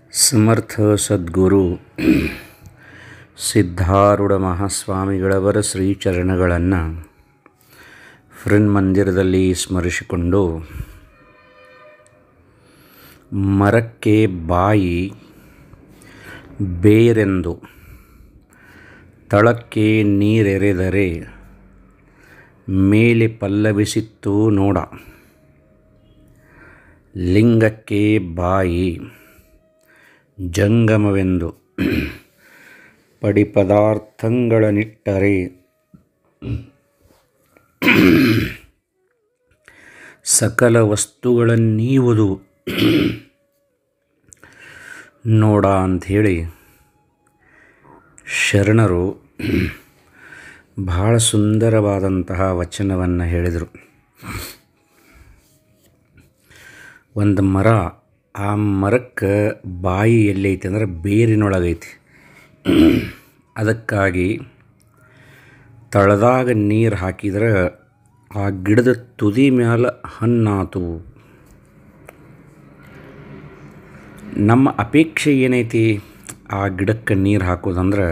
ಸಮರ್ಥ ಸದ್ಗುರು ಸಿದ್ಧಾರೂಢ ಮಹಾಸ್ವಾಮಿಗಳವರ ಶ್ರೀಚರಣಗಳನ್ನು ಮಂದಿರದಲ್ಲಿ ಸ್ಮರಿಸಿಕೊಂಡು, ಮರಕ್ಕೆ ಬಾಯಿ ಬೇರೆಂದು ತಳಕ್ಕೆ ನೀರೆರೆದರೆ ಮೇಲೆ ಪಲ್ಲವಿಸಿತ್ತು ನೋಡ. ಲಿಂಗಕ್ಕೆ ಬಾಯಿ ಜಂಗಮವೆಂದು ಪಡಿಪದಾರ್ಥಗಳನ್ನಿಟ್ಟರೆ ಸಕಲ ವಸ್ತುಗಳನ್ನೀವುದು ನೋಡ ಅಂಥೇಳಿ ಶರಣರು ಬಹಳ ಸುಂದರವಾದಂತಹ ವಚನವನ್ನು ಹೇಳಿದರು. ಒಂದು ಮರ, ಆ ಮರಕ್ಕೆ ಬಾಯಿ ಎಲ್ಲೈತಿ ಅಂದ್ರೆ ಬೇರಿನೊಳಗೈತಿ. ಅದಕ್ಕಾಗಿ ತಳದಾಗ ನೀರು ಹಾಕಿದ್ರೆ ಆ ಗಿಡದ ತುದಿ ಮ್ಯಾಲ ಹಣ್ಣಾತು. ನಮ್ಮ ಅಪೇಕ್ಷೆ ಏನೈತಿ? ಆ ಗಿಡಕ್ಕೆ ನೀರು ಹಾಕೋದಂದ್ರೆ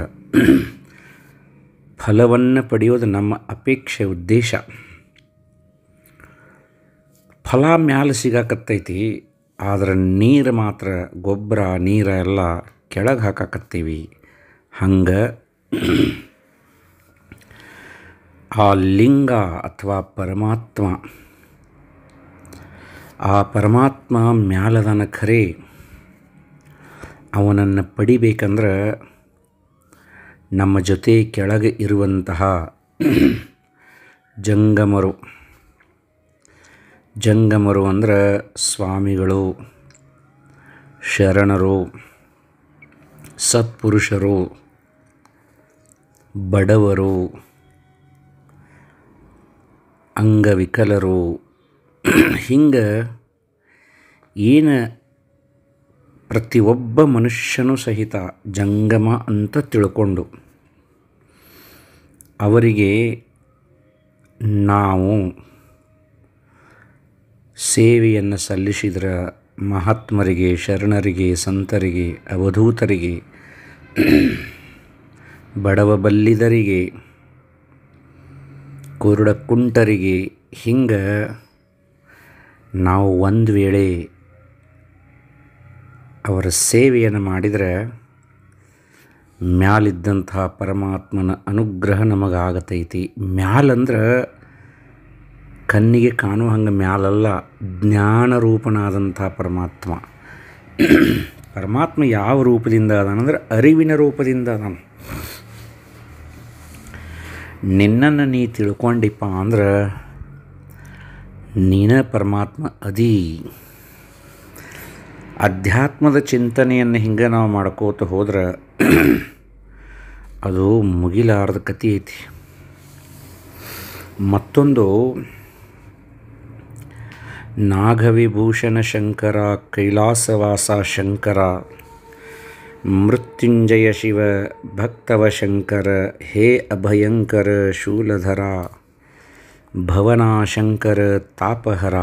ಫಲವನ್ನು ಪಡೆಯೋದು ನಮ್ಮ ಅಪೇಕ್ಷೆ, ಉದ್ದೇಶ. ಫಲ ಮ್ಯಾಲ ಸಿಗಾಕತ್ತೈತಿ, ಆದರೆ ನೀರು ಮಾತ್ರ, ಗೊಬ್ಬರ ನೀರು ಎಲ್ಲ ಕೆಳಗೆ ಹಾಕಾಕತ್ತೀವಿ. ಹಂಗೆ ಆ ಲಿಂಗ ಅಥವಾ ಪರಮಾತ್ಮ ಮ್ಯಾಲದನ ಖರೆ. ಅವನನ್ನು ಪಡಿಬೇಕಂದ್ರೆ ನಮ್ಮ ಜೊತೆ ಕೆಳಗೆ ಇರುವಂತಹ ಜಂಗಮರು ಅಂದ್ರೆ ಸ್ವಾಮಿಗಳು, ಶರಣರು, ಸತ್ಪುರುಷರು, ಬಡವರು, ಅಂಗವಿಕಲರು, ಹಿಂಗೆ ಏನು ಪ್ರತಿಯೊಬ್ಬ ಮನುಷ್ಯನೂ ಸಹಿತ ಜಂಗಮ ಅಂತ ತಿಳ್ಕೊಂಡು ಅವರಿಗೆ ನಾವು ಸೇವೆಯನ್ನು ಸಲ್ಲಿಸಿದ್ರೆ, ಮಹಾತ್ಮರಿಗೆ, ಶರಣರಿಗೆ, ಸಂತರಿಗೆ, ಅವಧೂತರಿಗೆ, ಬಡವ ಬಲ್ಲಿದರಿಗೆ, ಕುರುಡ ಕುಂಟರಿಗೆ, ಹಿಂಗೆ ನಾವು ಒಂದು ವೇಳೆ ಅವರ ಸೇವೆಯನ್ನು ಮಾಡಿದರೆ ಮ್ಯಾಲಿದ್ದಂತಹ ಪರಮಾತ್ಮನ ಅನುಗ್ರಹ ನಮಗಾಗತೈತಿ. ಮ್ಯಾಲಂದ್ರೆ ಕಣ್ಣಿಗೆ ಕಾಣುವ ಹಂಗೆ ಮ್ಯಾಲಲ್ಲ, ಜ್ಞಾನರೂಪನಾದಂಥ ಪರಮಾತ್ಮ ಯಾವ ರೂಪದಿಂದ ಅದಾನಂದ್ರೆ ಅರಿವಿನ ರೂಪದಿಂದ ಅದಾನ. ನಿನ್ನನ್ನು ನೀ ತಿಳ್ಕೊಂಡಿಪ್ಪ ಅಂದ್ರೆ ನೀನೇ ಪರಮಾತ್ಮ ಅದಿ. ಅಧ್ಯಾತ್ಮದ ಚಿಂತನೆಯನ್ನು ಹಿಂಗೆ ನಾವು ಮಾಡ್ಕೋತ ಹೋದ್ರೆ ಅದು ಮುಗಿಲಾರದ ಕಥೆ ಐತಿ. ಮತ್ತೊಂದು, ನಾಗವಿಭೂಷಣ ಶಂಕರ, ಕೈಲಾಸವಾಸ ಶಂಕರ, ಮೃತ್ಯುಂಜಯ ಶಿವ, ಭಕ್ತವ ಶಂಕರ, ಹೇ ಅಭಯಂಕರ ಶೂಲಧರ, ಭವನಾಶಂಕರ ತಾಪಹರ.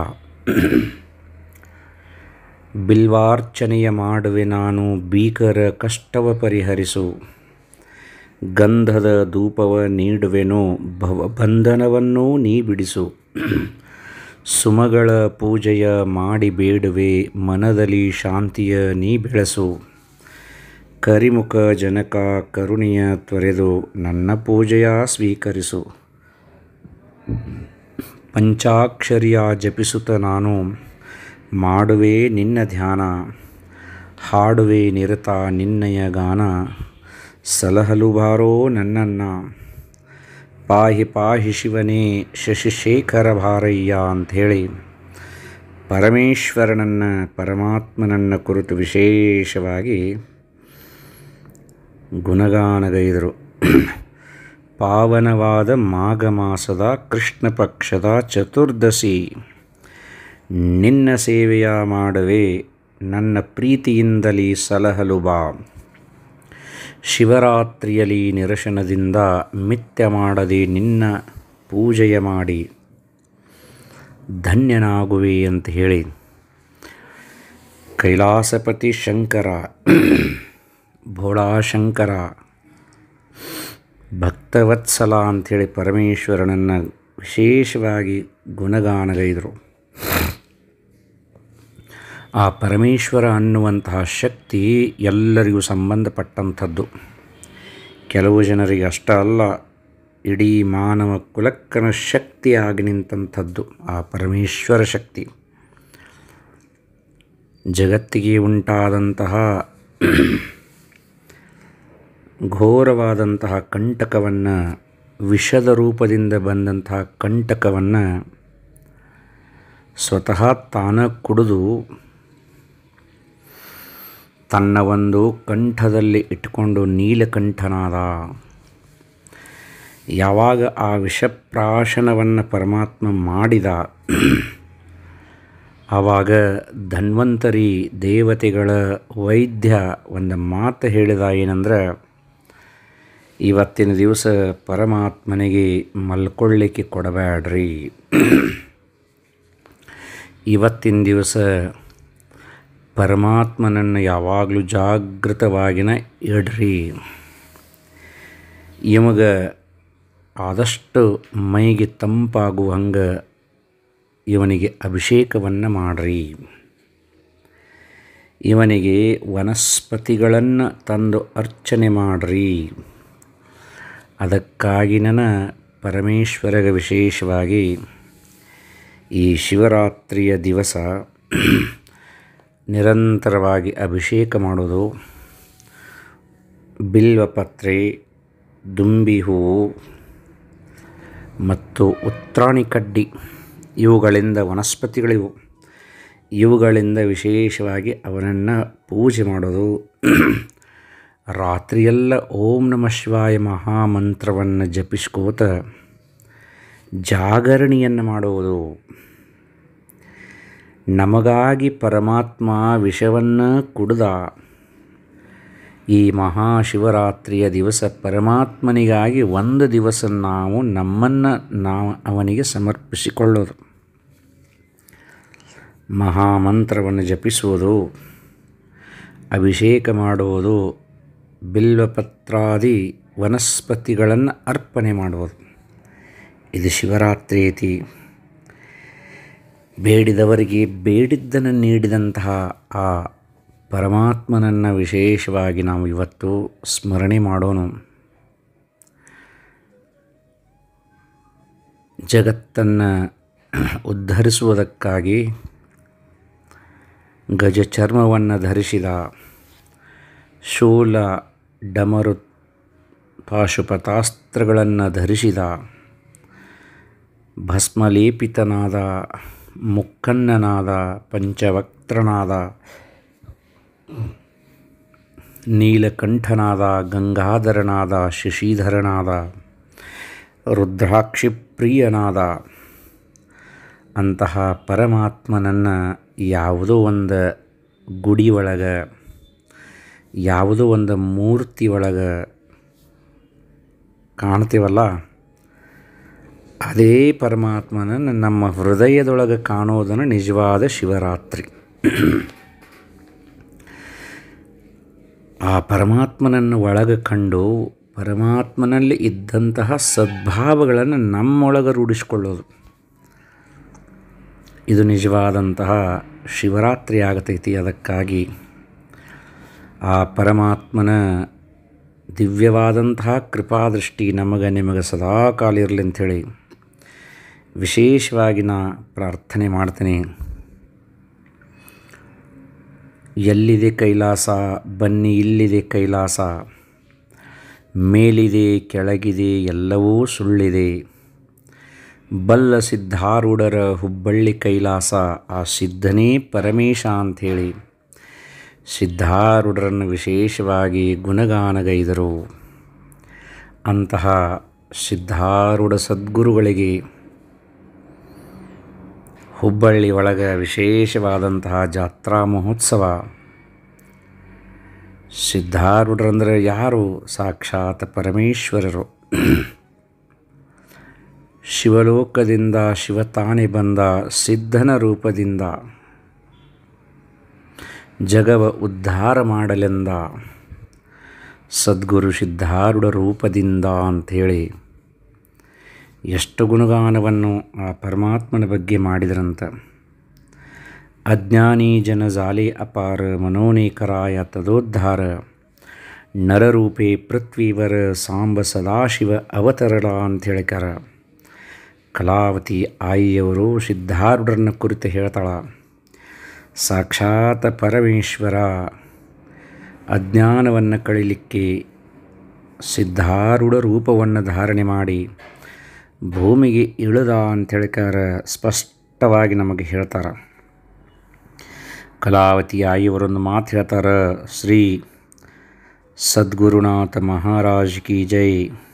ಬಿಲ್ವಾರ್ಚನೆಯ ಮಾಡುವೆ ನಾನು, ಭೀಕರ ಕಷ್ಟವ ಪರಿಹರಿಸು. ಗಂಧದ ಧೂಪವ ನೀಡುವೆನೋ, ಬಂಧನವನ್ನೂ ನೀ ಬಿಡಿಸು. ಸುಮಗಳ ಪೂಜೆಯ ಮಾಡಿ ಬೇಡುವೆ, ಮನದಲ್ಲಿ ಶಾಂತಿಯ ನೀ ಬೆಳೆಸು. ಕರಿಮುಖ ಜನಕ ಕರುಣೆಯ ತೊರೆದು, ನನ್ನ ಪೂಜೆಯ ಸ್ವೀಕರಿಸು. ಪಂಚಾಕ್ಷರಿಯ ಜಪಿಸುತ್ತ ನಾನು ಮಾಡುವೆ ನಿನ್ನ ಧ್ಯಾನ, ಹಾಡುವೆ ನಿರತ ನಿನ್ನಯ ಗಾನ. ಸಲಹಲು ಬಾರೋ ನನ್ನನ್ನು, ಪಾಹಿ ಪಾಹಿ ಶಿವನೇ ಶಶಿಶೇಖರ ಭಾರಯ್ಯ ಅಂಥೇಳಿ ಪರಮಾತ್ಮನನ್ನು ಕುರಿತು ವಿಶೇಷವಾಗಿ ಗುಣಗಾನಗೈದರು. ಪಾವನವಾದ ಮಾಘ ಮಾಸದ ಕೃಷ್ಣ ಪಕ್ಷದ ಚತುರ್ದಶಿ, ನಿನ್ನ ಸೇವೆಯ ಮಾಡುವೆ ನನ್ನ ಪ್ರೀತಿಯಿಂದಲೇ ಸಲಹಲು ಬಾ. ಶಿವರಾತ್ರಿಯಲ್ಲಿ ನಿರಶನದಿಂದ ಮಿಥ್ಯ ಮಾಡದೆ ನಿನ್ನ ಪೂಜೆಯ ಮಾಡಿ ಧನ್ಯನಾಗುವೆ ಅಂತ ಹೇಳಿ ಕೈಲಾಸಪತಿ ಶಂಕರ, ಭೋಳಾಶಂಕರ, ಭಕ್ತವತ್ಸಲ ಅಂಥೇಳಿ ಪರಮೇಶ್ವರನನ್ನು ವಿಶೇಷವಾಗಿ ಗುಣಗಾನಗೈದರು. ಆ ಪರಮೇಶ್ವರ ಅನ್ನುವಂತಹ ಶಕ್ತಿ ಎಲ್ಲರಿಗೂ ಸಂಬಂಧಪಟ್ಟಂಥದ್ದು. ಕೆಲವು ಜನರಿಗೆ ಅಷ್ಟ ಅಲ್ಲ, ಇಡೀ ಮಾನವ ಕುಲಕ್ಕನ ಶಕ್ತಿಯಾಗಿ ನಿಂತಂಥದ್ದು ಆ ಪರಮೇಶ್ವರ ಶಕ್ತಿ. ಜಗತ್ತಿಗೆ ಉಂಟಾದಂತಹ ಘೋರವಾದಂತಹ ಕಂಟಕವನ್ನು, ವಿಷದ ರೂಪದಿಂದ ಬಂದಂತಹ ಕಂಟಕವನ್ನು ಸ್ವತಃ ತಾನ ಕುಡಿದು ತನ್ನ ಒಂದು ಕಂಠದಲ್ಲಿ ಇಟ್ಕೊಂಡು ನೀಲಕಂಠನಾದ. ಯಾವಾಗ ಆ ವಿಷಪ್ರಾಶನವನ್ನು ಪರಮಾತ್ಮ ಮಾಡಿದ, ಆವಾಗ ಧನ್ವಂತರಿ ದೇವತೆಗಳ ವೈದ್ಯ ಒಂದು ಮಾತು ಹೇಳಿದ. ಏನಂದ್ರೆ, ಇವತ್ತಿನ ದಿವಸ ಪರಮಾತ್ಮನಿಗೆ ಮಲ್ಕೊಳ್ಳಿಕ್ಕೆ ಕೊಡಬೇಡ್ರಿ, ಇವತ್ತಿನ ದಿವಸ ಪರಮಾತ್ಮನನ್ನು ಯಾವಾಗಲೂ ಜಾಗೃತವಾಗಿನ ಇಡ್ರಿ, ಇವಾಗ ಆದಷ್ಟು ಮೈಗೆ ತಂಪಾಗುವಂಗೆ ಇವನಿಗೆ ಅಭಿಷೇಕವನ್ನು ಮಾಡ್ರಿ, ಇವನಿಗೆ ವನಸ್ಪತಿಗಳನ್ನು ತಂದು ಅರ್ಚನೆ ಮಾಡ್ರಿ. ಅದಕ್ಕಾಗಿ ನನ್ನ ಪರಮೇಶ್ವರಗೆ ವಿಶೇಷವಾಗಿ ಈ ಶಿವರಾತ್ರಿಯ ದಿವಸ ನಿರಂತರವಾಗಿ ಅಭಿಷೇಕ ಮಾಡೋದು, ಬಿಲ್ವಪತ್ರೆ, ದುಂಬಿ ಹೂವು ಮತ್ತು ಉತ್ರಾಣಿ ಕಡ್ಡಿ, ಇವುಗಳಿಂದ ವನಸ್ಪತಿಗಳಿವು, ಇವುಗಳಿಂದ ವಿಶೇಷವಾಗಿ ಅವನನ್ನು ಪೂಜೆ ಮಾಡೋದು. ರಾತ್ರಿಯೆಲ್ಲ ಓಂ ನಮಃ ಶಿವಾಯ ಮಹಾಮಂತ್ರವನ್ನು ಜಪಿಸ್ಕೋತ ಜಾಗರಣೆಯನ್ನು ಮಾಡುವುದು. ನಮಗಾಗಿ ಪರಮಾತ್ಮ ವಿಷವನ್ನು ಕುಡಿದ. ಈ ಮಹಾಶಿವರಾತ್ರಿಯ ದಿವಸ ಪರಮಾತ್ಮನಿಗಾಗಿ ಒಂದು ದಿವಸ ನಮ್ಮನ್ನು ಅವನಿಗೆ ಸಮರ್ಪಿಸಿಕೊಳ್ಳೋದು, ಮಹಾಮಂತ್ರವನ್ನು ಜಪಿಸುವುದು, ಅಭಿಷೇಕ ಮಾಡುವುದು, ಬಿಲ್ವಪತ್ರಾದಿ ವನಸ್ಪತಿಗಳನ್ನು ಅರ್ಪಣೆ ಮಾಡುವುದು. ಇದು ಶಿವರಾತ್ರಿ ಐತಿ. ಬೇಡಿದವರಿಗೆ ಬೇಡಿದ್ದನ್ನು ನೀಡಿದಂತಹ ಆ ಪರಮಾತ್ಮನನ್ನು ವಿಶೇಷವಾಗಿ ನಾವು ಇವತ್ತು ಸ್ಮರಣೆ ಮಾಡೋಣ. ಜಗತ್ತನ್ನು ಉದ್ಧರಿಸುವುದಕ್ಕಾಗಿ ಗಜಚರ್ಮವನ್ನು ಧರಿಸಿದ, ಶೂಲ ಡಮರು ಪಾಶುಪತಾಸ್ತ್ರಗಳನ್ನು ಧರಿಸಿದ, ಭಸ್ಮಲೇಪಿತನಾದ, ಮುಕ್ಕನ್ನನಾದ, ಪಂಚವಕ್ತ್ರನಾದ, ನೀಲಕಂಠನಾದ, ಗಂಗಾಧರನಾದ, ಶಶಿಧರನಾದ, ರುದ್ರಾಕ್ಷಿಪ್ರಿಯನಾದ ಅಂತಹ ಪರಮಾತ್ಮನನ್ನು ಯಾವುದೋ ಒಂದು ಗುಡಿ ಒಳಗೆ, ಯಾವುದೋ ಒಂದು ಮೂರ್ತಿ ಒಳಗೆ ಕಾಣ್ತೀವಲ್ಲ, ಅದೇ ಪರಮಾತ್ಮನನ್ನು ನಮ್ಮ ಹೃದಯದೊಳಗೆ ಕಾಣೋದನ್ನು ನಿಜವಾದ ಶಿವರಾತ್ರಿ. ಆ ಪರಮಾತ್ಮನನ್ನು ಒಳಗೆ ಕಂಡು ಪರಮಾತ್ಮನಲ್ಲಿ ಇದ್ದಂತಹ ಸದ್ಭಾವಗಳನ್ನು ನಮ್ಮೊಳಗೆ ರೂಢಿಸಿಕೊಳ್ಳೋದು, ಇದು ನಿಜವಾದಂತಹ ಶಿವರಾತ್ರಿ ಆಗತೈತಿ. ಅದಕ್ಕಾಗಿ ಆ ಪರಮಾತ್ಮನ ದಿವ್ಯವಾದಂತಹ ಕೃಪಾದೃಷ್ಟಿ ನಿಮಗೆ ಸದಾ ಕಾಲ ಇರಲಿ ಅಂಥೇಳಿ ವಿಶೇಷವಾಗಿ ಪ್ರಾರ್ಥನೆ ಮಾಡ್ತೀನಿ. ಎಲ್ಲಿದೆ ಕೈಲಾಸ, ಬನ್ನಿ ಇಲ್ಲಿದೆ ಕೈಲಾಸ, ಮೇಲಿದೆ ಕೆಳಗಿದೆ ಎಲ್ಲವೂ ಸುಳ್ಳಿದೆ, ಬಲ್ಲ ಸಿದ್ಧಾರೂಢರ ಹುಬ್ಬಳ್ಳಿ ಕೈಲಾಸ, ಆ ಸಿದ್ಧನೇ ಪರಮೇಶ ಅಂಥೇಳಿ ಸಿದ್ಧಾರೂಢರನ್ನು ವಿಶೇಷವಾಗಿ ಗುಣಗಾನಗೈದರು. ಅಂತಹ ಸಿದ್ಧಾರೂಢ ಸದ್ಗುರುಗಳಿಗೆ ಹುಬ್ಬಳ್ಳಿ ಒಳಗೆ ವಿಶೇಷವಾದಂತಹ ಜಾತ್ರಾ ಮಹೋತ್ಸವ. ಸಿದ್ಧಾರೂಢರಂದರೆ ಯಾರು? ಸಾಕ್ಷಾತ್ ಪರಮೇಶ್ವರರು. ಶಿವಲೋಕದಿಂದ ಶಿವತಾನೆ ಬಂದ ಸಿದ್ಧನ ರೂಪದಿಂದ ಜಗವ ಉದ್ಧಾರ ಮಾಡಲೆಂದ ಸದ್ಗುರು ಸಿದ್ಧಾರೂಢ ರೂಪದಿಂದ ಅಂಥೇಳಿ ಎಷ್ಟು ಗುಣಗಾನವನ್ನು ಆ ಪರಮಾತ್ಮನ ಬಗ್ಗೆ ಮಾಡಿದರಂತ. ಅಜ್ಞಾನಿ ಜನ ಜಾಲೆ ಅಪಾರ ಮನೋನೇಕರಾಯ ತದೋದ್ಧಾರ ನರರೂಪೇ ಪೃಥ್ವೀವರ ಸಾಂಬ ಸದಾಶಿವ ಅವತರಳ ಅಂತ ಹೇಳಿಕಾರ. ಕಲಾವತಿ ಆಯಿಯವರು ಸಿದ್ಧಾರೂಢರನ್ನ ಕುರಿತು ಹೇಳ್ತಾಳ, ಸಾಕ್ಷಾತ್ ಪರಮೇಶ್ವರ ಅಜ್ಞಾನವನ್ನು ಕಳೀಲಿಕ್ಕೆ ಸಿದ್ಧಾರೂಢ ರೂಪವನ್ನು ಧಾರಣೆ ಮಾಡಿ ಭೂಮಿಗೆ ಇಳಿದ ಅಂಥೇಳಿಕಾರ ಸ್ಪಷ್ಟವಾಗಿ ನಮಗೆ ಹೇಳ್ತಾರೆ. ಕಲಾವತಿ ಆಯಿಯವರೊಂದು ಮಾತು ಹೇಳ್ತಾರೆ, ಶ್ರೀ ಸದ್ಗುರುನಾಥ ಮಹಾರಾಜ್ ಕಿ ಜೈ.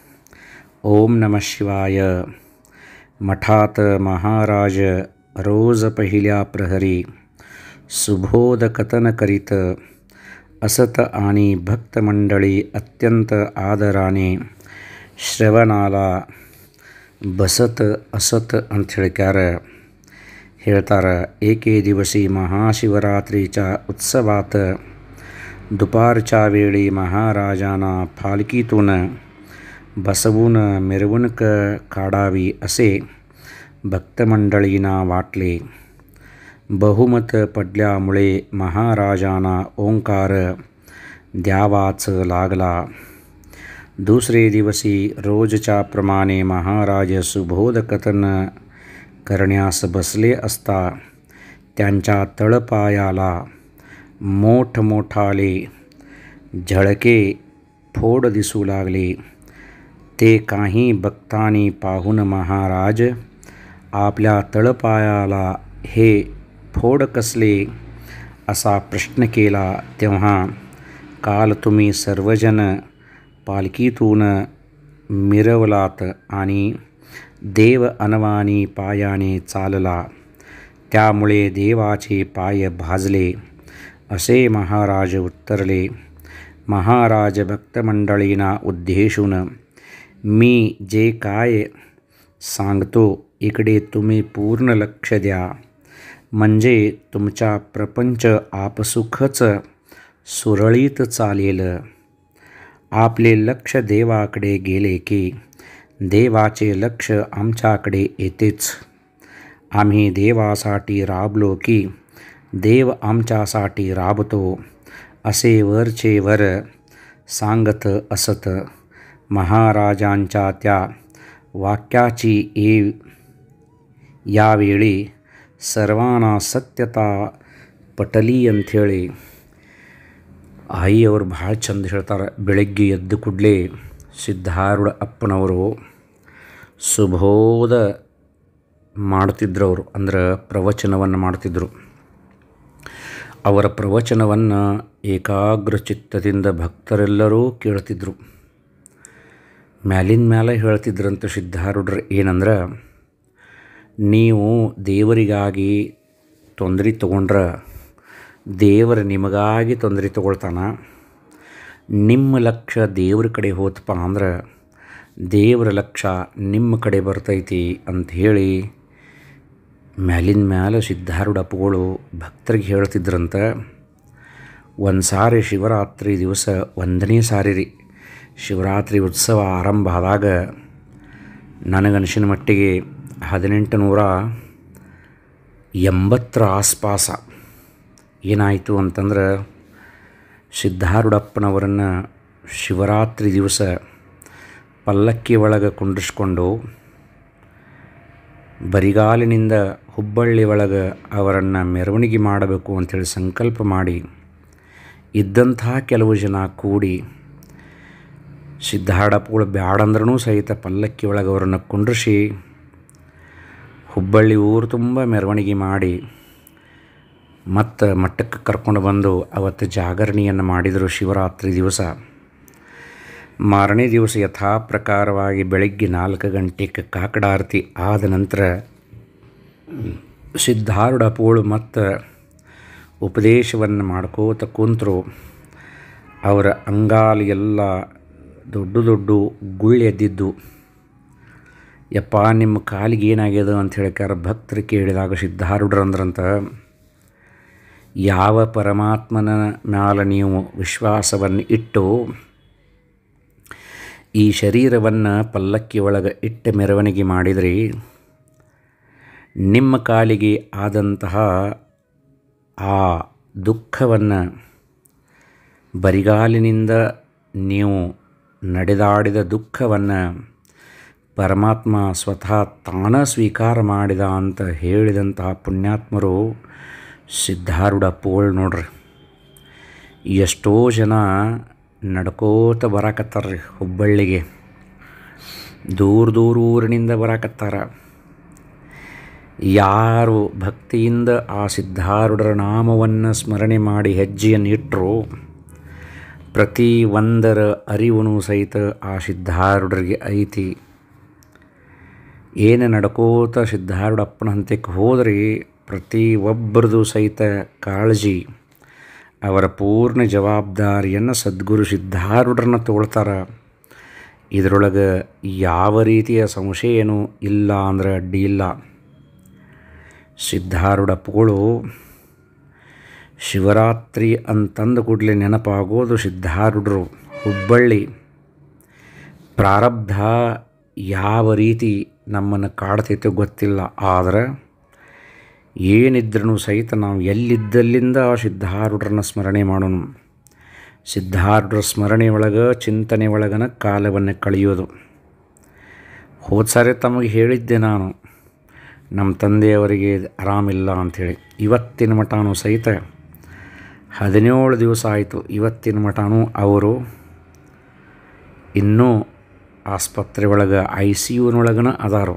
ಓಂ ನಮಃ ಶಿವಾಯ. मठात महाराज रोज पहिल्या प्रहरी सुबोध कथन करीत असत आणि भक्त मंडळी अत्यंत आदराने श्रवणाला बसत असत अंथेळक्यार ಹೇಳ್ತಾರೆ. एके दिवशी महाशिवरात्रीच्या उत्सवात दुपारच्या वेळी महाराजांना पालखीतून बसवून मिरवणूक काढावी असे भक्तमंडळींना वाटले. बहुमत पडल्यामुळे महाराजांना ओंकार द्यावाच लागला. दुसरे दिवशी रोजच्या प्रमाणे महाराज सुबोध कथन करण्यास बसले असता त्यांच्या तळपायाला मोठमोठाले झळके फोड दिसू लागले. ते काही भक्तांनी पाहून महाराज आपल्या तळपायाला हे फोड कसले असा प्रश्न केला. तेव्हा काल तुम्ही सर्वजण पालखीतून मिरवलात आणि देव अनवानी पायाने चालला, त्यामुळे देवाचे पाय भाजले असे महाराज उत्तरले. महाराज भक्तमंडळींना उद्देशून मी जे काय सांगतो इकडे तुम्ही पूर्ण लक्ष द्या, म्हणजे तुमचा प्रपंच आपसुखच सुरळीत चालेल. आपले लक्ष देवाकडे गेले की देवाचे लक्ष आमच्याकडे येतेच. आम्ही देवासाठी राबलो की देव आमच्यासाठी राबतो असे वरचे वर सांगत असत. महाराजांच्या त्या वाक्याची यावेळी सर्वांना ಸತ್ಯತಾ ಪಟಲಿ ಅಂಥೇಳಿ ಆಯಿಯವರು ಭಾಳ ಚಂದ ಹೇಳ್ತಾರೆ. ಬೆಳಗ್ಗೆ ಎದ್ದು ಕೂಡಲೇ ಸಿದ್ಧಾರೂಢ ಅಪ್ಪನವರು ಸುಬೋಧ ಮಾಡ್ತಿದ್ರು. ಅವರು ಅಂದ್ರೆ ಪ್ರವಚನವನ್ನು ಮಾಡ್ತಿದ್ದರು. ಅವರ ಪ್ರವಚನವನ್ನು ಏಕಾಗ್ರ ಚಿತ್ತದಿಂದ ಭಕ್ತರೆಲ್ಲರೂ ಕೇಳ್ತಿದ್ರು. ಮ್ಯಾಲಿನ ಮ್ಯಾಲೆ ಹೇಳ್ತಿದ್ರಂತ ಸಿದ್ಧಾರೂಢರು. ಏನಂದ್ರೆ, ನೀವು ದೇವರಿಗಾಗಿ ತೊಂದರೆ ತೊಗೊಂಡ್ರೆ ದೇವರು ನಿಮಗಾಗಿ ತೊಂದರೆ ತೊಗೊಳ್ತಾನೆ. ನಿಮ್ಮ ಲಕ್ಷ್ಯ ದೇವ್ರ ಕಡೆ ಹೋತಪ್ಪ ಅಂದ್ರೆ ದೇವರ ಲಕ್ಷ್ಯ ನಿಮ್ಮ ಕಡೆ ಬರ್ತೈತಿ ಅಂಥೇಳಿ ಮ್ಯಾಲಿನ ಮ್ಯಾಲೆ ಸಿದ್ಧಾರೂಢ ಅಪ್ಪಗಳು ಭಕ್ತರಿಗೆ ಹೇಳ್ತಿದ್ರಂತ. ಒಂದು ಸಾರಿ ಶಿವರಾತ್ರಿ ದಿವಸ 1ನೇ ಸಾರಿ ರೀ ಶಿವರಾತ್ರಿ ಉತ್ಸವ ಆರಂಭ ಆದಾಗ ನನಗನ್ಸಿನ ಮಟ್ಟಿಗೆ 1880 ಆಸ್ಪಾಸ ಏನಾಯಿತು ಅಂತಂದ್ರೆ, ಸಿದ್ಧಾರೂಢಪ್ಪನವರನ್ನು ಶಿವರಾತ್ರಿ ದಿವಸ ಪಲ್ಲಕ್ಕಿ ಒಳಗೆ ಕುಂಡ್ರಿಸ್ಕೊಂಡು ಬರಿಗಾಲಿನಿಂದ ಹುಬ್ಬಳ್ಳಿ ಒಳಗೆ ಅವರನ್ನು ಮೆರವಣಿಗೆ ಮಾಡಬೇಕು ಅಂಥೇಳಿ ಸಂಕಲ್ಪ ಮಾಡಿ ಇದ್ದಂಥ ಕೆಲವು ಜನ ಕೂಡಿ ಸಿದ್ಧಾರೂಢಪ್ಪಗಳು ಬ್ಯಾಡಂದ್ರೂ ಸಹಿತ ಪಲ್ಲಕ್ಕಿ ಒಳಗೆ ಅವರನ್ನು ಕುಂಡ್ರಿಸಿ ಹುಬ್ಬಳ್ಳಿ ಊರು ತುಂಬ ಮೆರವಣಿಗೆ ಮಾಡಿ ಮತ್ತು ಮಠಕ್ಕೆ ಕರ್ಕೊಂಡು ಬಂದು ಅವತ್ತು ಜಾಗರಣೆಯನ್ನು ಮಾಡಿದರು ಶಿವರಾತ್ರಿ ದಿವಸ. ಮಾರನೇ ದಿವಸ ಯಥಾ ಪ್ರಕಾರವಾಗಿ ಬೆಳಗ್ಗೆ 4 ಗಂಟೆಗೆ ಕಾಕಡಾರತಿ ಆದ ನಂತರ ಸಿದ್ಧಾರೂಢ ಅಪ್ಪಗಳು ಮತ್ತು ಉಪದೇಶವನ್ನು ಮಾಡ್ಕೋತ ಕುಂತರು. ಅವರ ಅಂಗಾಲು ಎಲ್ಲ ದೊಡ್ಡ ದೊಡ್ಡ ಗುಳ್ಳು ಎದ್ದಿದ್ದು. ಯಪ್ಪ ನಿಮ್ಮ ಕಾಲಿಗೆ ಏನಾಗ್ಯದ ಅಂತ ಹೇಳ್ಕಾರ ಭಕ್ತರು ಕೇಳಿದಾಗ ಸಿದ್ಧಾರೂಢರು ಅಂದ್ರಂತ, ಯಾವ ಪರಮಾತ್ಮನ ಮ್ಯಾಲ ನೀವು ವಿಶ್ವಾಸವನ್ನು ಇಟ್ಟು ಈ ಶರೀರವನ್ನು ಪಲ್ಲಕ್ಕಿ ಒಳಗೆ ಇಟ್ಟು ಮೆರವಣಿಗೆ ಮಾಡಿದ್ರಿ, ನಿಮ್ಮ ಕಾಲಿಗೆ ಆದಂತಹ ಆ ದುಃಖವನ್ನು, ಬರಿಗಾಲಿನಿಂದ ನೀವು ನಡೆದಾಡಿದ ದುಃಖವನ್ನು ಪರಮಾತ್ಮ ಸ್ವತಃ ತಾನ ಸ್ವೀಕಾರ ಮಾಡಿದ ಅಂತ ಹೇಳಿದಂತಹ ಪುಣ್ಯಾತ್ಮರು ಸಿದ್ಧಾರೂಢ ಅಪ್ಪುಗಳು ನೋಡ್ರಿ. ಎಷ್ಟೋ ಜನ ನಡ್ಕೋತ ಬರಾಕತ್ತಾರ್ರಿ ಹುಬ್ಬಳ್ಳಿಗೆ, ದೂರ ಊರಿನಿಂದ ಬರಾಕತ್ತಾರ. ಯಾರು ಭಕ್ತಿಯಿಂದ ಆ ಸಿದ್ಧಾರೂಢರ ನಾಮವನ್ನು ಸ್ಮರಣೆ ಮಾಡಿ ಹೆಜ್ಜೆಯನ್ನು ಇಟ್ಟರು, ಪ್ರತಿ ಒಂದರ ಅರಿವು ಸಹಿತ ಆ ಸಿದ್ಧಾರೂಢರಿಗೆ ಐತಿ. ಏನು ನಡ್ಕೋತ ಸಿದ್ಧಾರೂಢಪ್ಪನ ಹಂತಕ್ಕೆ ಹೋದ್ರಿ, ಪ್ರತಿ ಒಬ್ಬರದು ಸಹಿತ ಕಾಳಜಿ, ಅವರ ಪೂರ್ಣ ಜವಾಬ್ದಾರಿಯನ್ನು ಸದ್ಗುರು ಸಿದ್ಧಾರೂಢರನ್ನ ತಗೊಳ್ತಾರೆ. ಇದರೊಳಗೆ ಯಾವ ರೀತಿಯ ಸಂಶಯ ಏನೂ ಇಲ್ಲ ಅಂದ್ರೆ ಅಡ್ಡಿ ಇಲ್ಲ. ಸಿದ್ಧಾರೂಢಪ್ಪಗಳು ಶಿವರಾತ್ರಿ ಅಂತಂದು ಕೂಡಲೇ ನೆನಪಾಗೋದು ಸಿದ್ಧಾರೂಢರು, ಹುಬ್ಬಳ್ಳಿ. ಪ್ರಾರಬ್ಧ ಯಾವ ರೀತಿ ನಮ್ಮನ್ನು ಕಾಡ್ತೈತೆ ಗೊತ್ತಿಲ್ಲ, ಆದರೆ ಏನಿದ್ರೂ ಸಹಿತ ನಾವು ಎಲ್ಲಿದ್ದಲ್ಲಿಂದ ಆ ಸಿದ್ಧಾರೂಢರನ್ನ ಸ್ಮರಣೆ ಮಾಡೋಣ. ಸಿದ್ಧಾರೂಢರ ಸ್ಮರಣೆ ಒಳಗೆ, ಚಿಂತನೆ ಒಳಗನ ಕಾಲವನ್ನು ಕಳೆಯೋದು. ಹೋದ ಸಾರಿ ತಮಗೆ ಹೇಳಿದ್ದೆ ನಾನು, ನಮ್ಮ ತಂದೆಯವರಿಗೆ ಆರಾಮಿಲ್ಲ ಅಂಥೇಳಿ. ಇವತ್ತಿನ ಮಠನೂ ಸಹಿತ 17 ದಿವಸ ಆಯಿತು. ಇವತ್ತಿನ ಮಠನೂ ಅವರು ಇನ್ನೂ ಆಸ್ಪತ್ರೆ ಒಳಗೆ ICUನೊಳಗನ ಅದಾರು.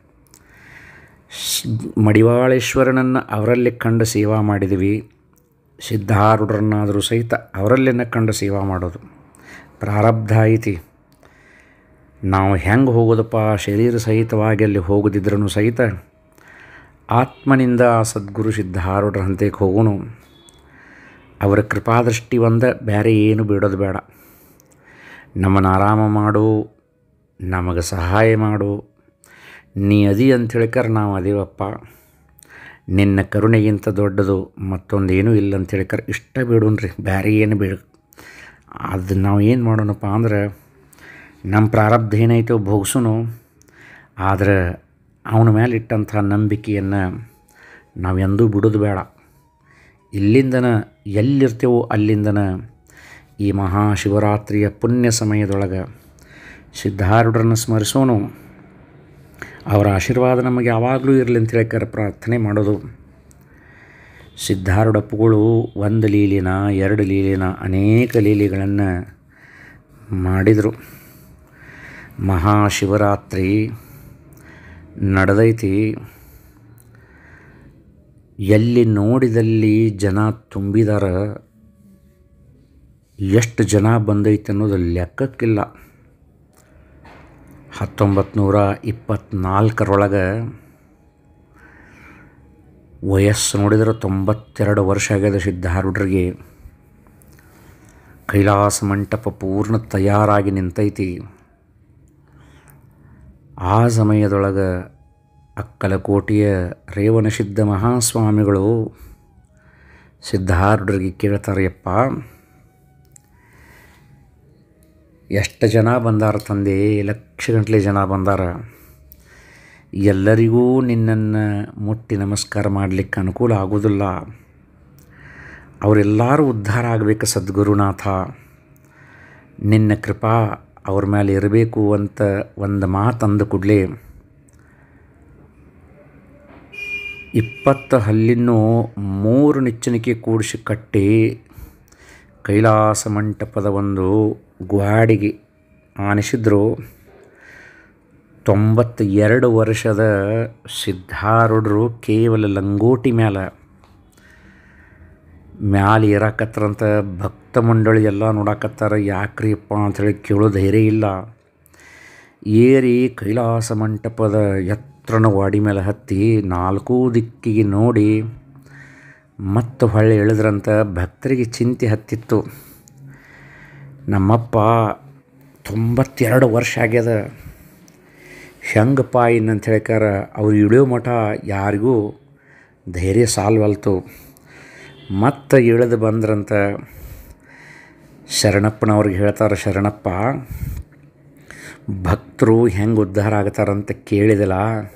ಮಡಿವಾಳೇಶ್ವರನನ್ನು ಅವರಲ್ಲಿ ಕಂಡು ಸೇವಾ ಮಾಡಿದ್ವಿ, ಸಿದ್ಧಾರೂಢರನ್ನಾದರೂ ಸಹಿತ ಅವರಲ್ಲೇನ ಕಂಡು ಸೇವಾ ಮಾಡೋದು. ಪ್ರಾರಬ್ಧ ಐತಿ. ನಾವು ಹೆಂಗೆ ಹೋಗೋದಪ್ಪ, ಶರೀರ ಸಹಿತವಾಗಿ ಅಲ್ಲಿ ಹೋಗೋದಿದ್ರೂ ಸಹಿತ ಆತ್ಮನಿಂದ ಆ ಸದ್ಗುರು ಸಿದ್ಧಾರೂಢರ ಹಂತಕ್ಕೆ ಹೋಗೋಣ. ಅವರ ಕೃಪಾದೃಷ್ಟಿ ಬೇರೆ ಏನು ಬಿಡೋದು ಬೇಡ. ನಮ್ಮನ್ನು ಆರಾಮ ಮಾಡು, ನಮಗೆ ಸಹಾಯ ಮಾಡು, ನೀ ಅದಿ ಅಂಥೇಳಿಕರ ನಾವು ಅದೇವಪ್ಪ, ನಿನ್ನ ಕರುಣೆಗಿಂತ ದೊಡ್ಡದು ಮತ್ತೊಂದೇನೂ ಇಲ್ಲ ಅಂಥೇಳಿಕರ ಇಷ್ಟ ಬಿಡೋಣ್ರಿ, ಬೇರೆ ಏನು ಬೇಡ. ಅದು ನಾವು ಏನು ಮಾಡೋಣಪ್ಪ ಅಂದ್ರೆ, ನಮ್ಮ ಪ್ರಾರಬ್ಧ ಏನೈತೋ ಭೋಗಿಸೋನು, ಆದರೆ ಅವನ ಮೇಲೆ ಇಟ್ಟಂಥ ನಂಬಿಕೆಯನ್ನು ನಾವು ಎಂದೂ ಬಿಡೋದು ಬೇಡ. ಇಲ್ಲಿಂದನ ಎಲ್ಲಿರ್ತೇವೋ ಅಲ್ಲಿಂದನ ಈ ಮಹಾಶಿವರಾತ್ರಿಯ ಪುಣ್ಯ ಸಮಯದೊಳಗೆ ಸಿದ್ಧಾರೂಢರನ್ನು ಸ್ಮರಿಸೋನು. ಅವರ ಆಶೀರ್ವಾದ ನಮಗೆ ಯಾವಾಗಲೂ ಇರಲಿ ಅಂತ ಹೇಳ್ಕರ ಪ್ರಾರ್ಥನೆ ಮಾಡೋದು. ಸಿದ್ಧಾರೂಢಪ್ಪಗಳು 1 ಲೀಲೆನ 2 ಲೀಲೆನ ಅನೇಕ ಲೀಲೆಗಳನ್ನು ಮಾಡಿದರು. ಮಹಾಶಿವರಾತ್ರಿ ನಡೆದೈತಿ. ಎಲ್ಲಿ ನೋಡಿದಲ್ಲಿ ಜನ ತುಂಬಿದಾರ. ಎಷ್ಟು ಜನ ಬಂದೈತೆ ಅನ್ನೋದು ಲೆಕ್ಕಕ್ಕಿಲ್ಲ. 1924 ವಯಸ್ಸು ನೋಡಿದ್ರೆ 92 ವರ್ಷ ಆಗ್ಯದ ಸಿದ್ಧಾರೂಢರಿಗೆ. ಕೈಲಾಸ ಮಂಟಪ ಪೂರ್ಣ ತಯಾರಾಗಿ ನಿಂತೈತಿ. ಆ ಸಮಯದೊಳಗೆ ಅಕ್ಕಲಕೋಟೆಯ ರೇವಣಸಿದ್ಧ ಮಹಾಸ್ವಾಮಿಗಳು ಸಿದ್ಧಾರೂಢರಿಗೆ ಕೇಳ್ತಾರೆಯಪ್ಪ, ಎಷ್ಟು ಜನ ಬಂದಾರ ತಂದೆ? ಲಕ್ಷಗಟ್ಟಲೆ ಜನ ಬಂದಾರ. ಎಲ್ಲರಿಗೂ ನಿನ್ನನ್ನು ಮುಟ್ಟಿ ನಮಸ್ಕಾರ ಮಾಡಲಿಕ್ಕೆ ಅನುಕೂಲ ಆಗೋದಿಲ್ಲ. ಅವರೆಲ್ಲರೂ ಉದ್ಧಾರ ಆಗಬೇಕು ಸದ್ಗುರುನಾಥ, ನಿನ್ನ ಕೃಪಾ ಅವ್ರ ಮೇಲೆ ಇರಬೇಕು ಅಂತ ಒಂದು ಮಾತಂದು ಕೂಡಲೇ 20 ಹಲ್ಲಿನೂ 3 ನಿಚ್ಚಣಿಕೆ ಕೂಡಿಸಿ ಕಟ್ಟಿ ಕೈಲಾಸ ಮಂಟಪದ ಒಂದು ಗ್ವಾಡಿಗೆ ಆನಿಸಿದ್ರು. 92 ವರ್ಷದ ಸಿದ್ಧಾರೂಢರು ಕೇವಲ ಲಂಗೋಟಿ ಮ್ಯಾಲೆ ಇರಾಕತ್ತಾರಂತ. ಭಕ್ತ ಮಂಡಳಿ ಎಲ್ಲ ನೋಡಾಕತ್ತಾರ. ಯಾಕ್ರಿಪ್ಪ ಅಂಥೇಳಿ ಕೇಳೋ ಧೈರ್ಯ ಇಲ್ಲ. ಏರಿ ಕೈಲಾಸ ಮಂಟಪದ ಎತ್ತರನ ವಾಡಿ ಮೇಲೆ ಹತ್ತಿ 4 ದಿಕ್ಕಿಗೆ ನೋಡಿ ಮತ್ತು ಹೊಳ್ಳಿ ಇಳಿದ್ರಂತ. ಭಕ್ತರಿಗೆ ಚಿಂತೆ ಹತ್ತಿತ್ತು. ನಮ್ಮಪ್ಪ 92 ವರ್ಷ ಆಗ್ಯದ, ಹೆಂಗಪ್ಪ ಇನ್ನಂತ ಹೇಳ್ಕಾರ. ಅವ್ರು ಇಳಿಯೋ ಮಠ ಯಾರಿಗೂ ಧೈರ್ಯ ಸಾಲ್ವಲ್ತು. ಮತ್ತೆ ಇಳಿದು ಬಂದ್ರಂತ ಶರಣಪ್ಪನವ್ರಿಗೆ ಹೇಳ್ತಾರೆ, ಶರಣಪ್ಪ ಭಕ್ತರು ಹೆಂಗೆ ಉದ್ಧಾರ ಆಗ್ತಾರಂತ ಕೇಳಿದಲ್ಲ.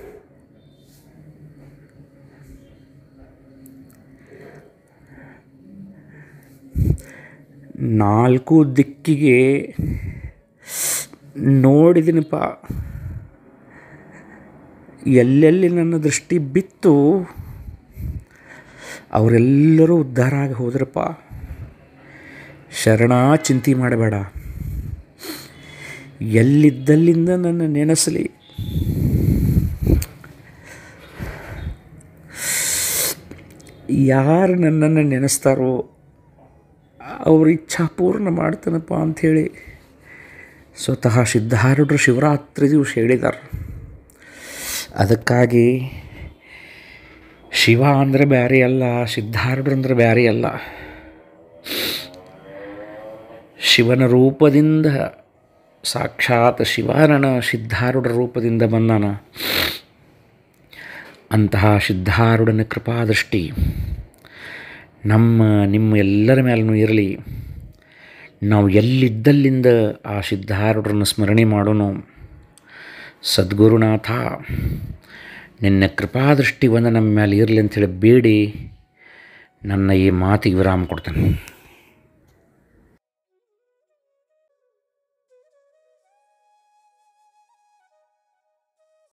ನಾಲ್ಕು ದಿಕ್ಕಿಗೆ ನೋಡಿದಿನಪ್ಪ, ಎಲ್ಲೆಲ್ಲಿ ನನ್ನ ದೃಷ್ಟಿ ಬಿತ್ತು ಅವರೆಲ್ಲರೂ ಉದ್ಧಾರ ಆಗಿ ಹೋದ್ರಪ್ಪ. ಶರಣ, ಚಿಂತೆ ಮಾಡಬೇಡ, ಎಲ್ಲಿದ್ದಲ್ಲಿಂದ ನನ್ನ ನೆನೆಸಲಿ. ಯಾರು ನನ್ನನ್ನು ನೆನೆಸ್ತಾರೋ ಅವ್ರ ಇಚ್ಛಾಪೂರ್ಣ ಮಾಡ್ತಾನಪ್ಪ ಅಂಥೇಳಿ ಸ್ವತಃ ಸಿದ್ಧಾರೂಢರು ಶಿವರಾತ್ರಿ ದಿವಸ ಹೇಳಿದ್ದಾರೆ. ಅದಕ್ಕಾಗಿ ಶಿವ ಅಂದರೆ ಬ್ಯಾರೆ ಅಲ್ಲ, ಸಿದ್ಧಾರೂಢರು ಅಂದರೆ ಬ್ಯಾರೆ ಅಲ್ಲ. ಶಿವನ ರೂಪದಿಂದ ಸಾಕ್ಷಾತ್ ಶಿವನ ಸಿದ್ಧಾರೂಢರ ರೂಪದಿಂದ ಬಂದಾನ. ಅಂತಹ ಸಿದ್ಧಾರೂಢನ ಕೃಪಾದೃಷ್ಟಿ ನಿಮ್ಮ ಎಲ್ಲರ ಮೇಲೂ ಇರಲಿ. ನಾವು ಎಲ್ಲಿದ್ದಲ್ಲಿಂದ ಆ ಸಿದ್ಧಾರೂಢರನ್ನು ಸ್ಮರಣೆ ಮಾಡೋಣ. ಸದ್ಗುರುನಾಥ, ನಿನ್ನ ಕೃಪಾದೃಷ್ಟಿ ಒಂದು ನಮ್ಮ ಮೇಲೆ ಇರಲಿ ಅಂಥೇಳಿ ಬೇಡಿ ನನ್ನ ಈ ಮಾತಿಗೆ ವಿರಾಮ ಕೊಡ್ತೇನೆ.